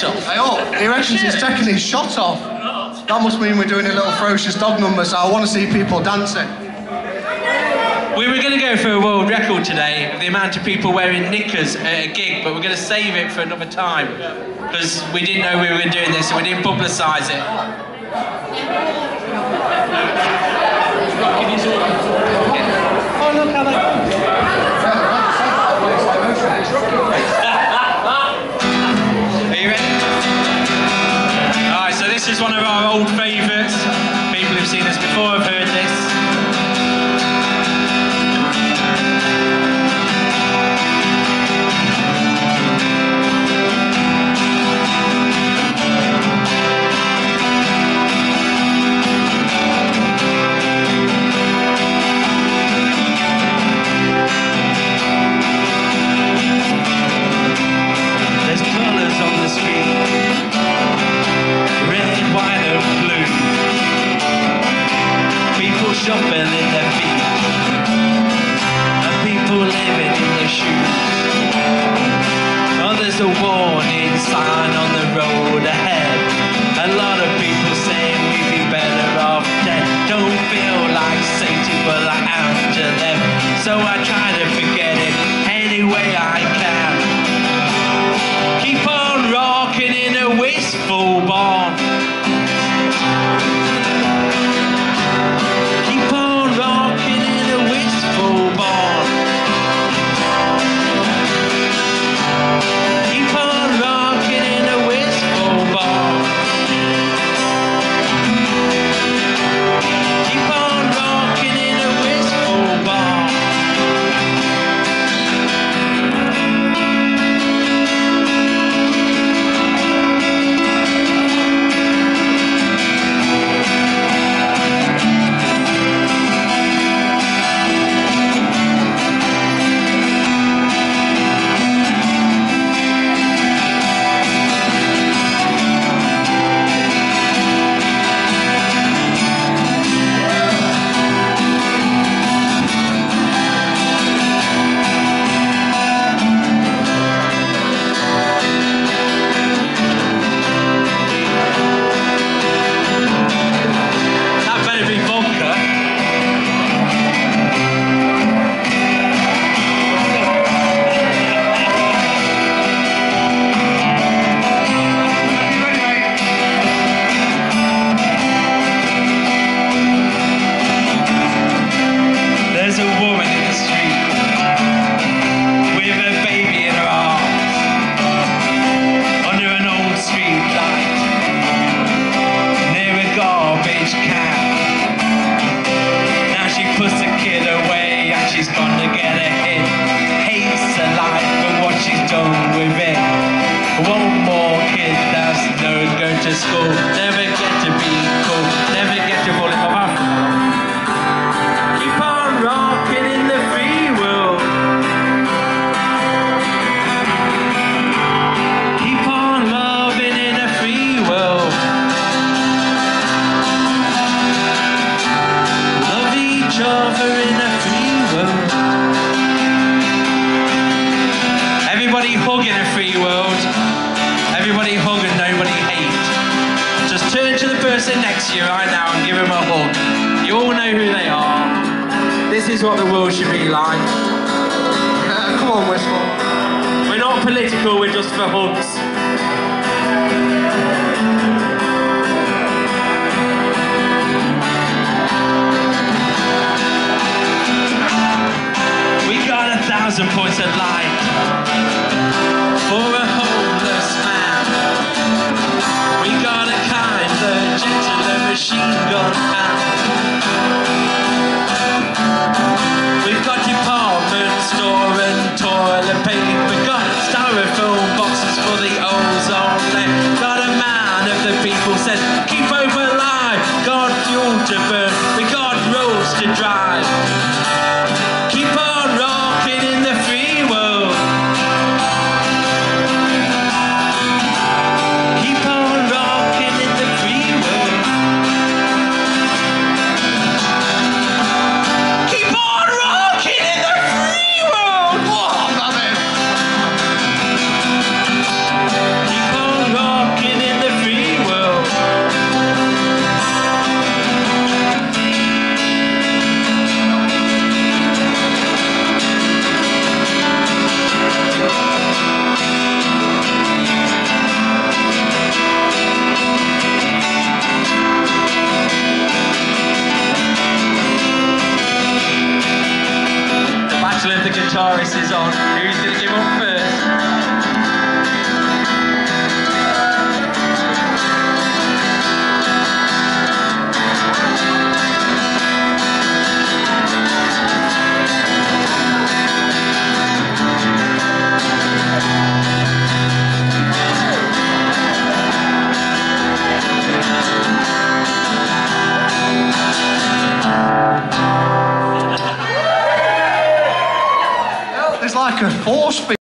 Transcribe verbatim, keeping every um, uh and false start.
off. Hey, oh, he reckons he's taking his shot off. That must mean we're doing a little ferocious dog number, so I want to see people dancing. We were going to go for a world record today of the amount of people wearing knickers at a gig, but we're going to save it for another time because we didn't know we were doing this, so we didn't publicise it. Oh, look how they... Are you ready? Alright, so this is one of our old favourites. People who've seen this before have heard this. Shopping in their feet, and people living in their shoes. Oh, there's a warning sign on the road ahead. A lot of people saying we'd be better off dead. Don't feel like Satan, but I am to them. So I try to forget it any way I can. Keep on rocking in a wistful barn. Next to you right now and give them a hug. You all know who they are. This is what the world should be like. Uh, come on, Wistful. We're not political, we're just for hugs. We got a thousand points of light for a homeless man. We got a kinder, gentler machine gun hand. We've got department store and toilet paper. Got styrofoam boxes for the ozone layer. Got a man of the people says, keep hope alive. Got fuel to burn, we got roads to drive. Keep on rocking in the free world. Keep on rocking in the free world. Battle of the Guitarists is on. Who's going to give up first? It's like a force field.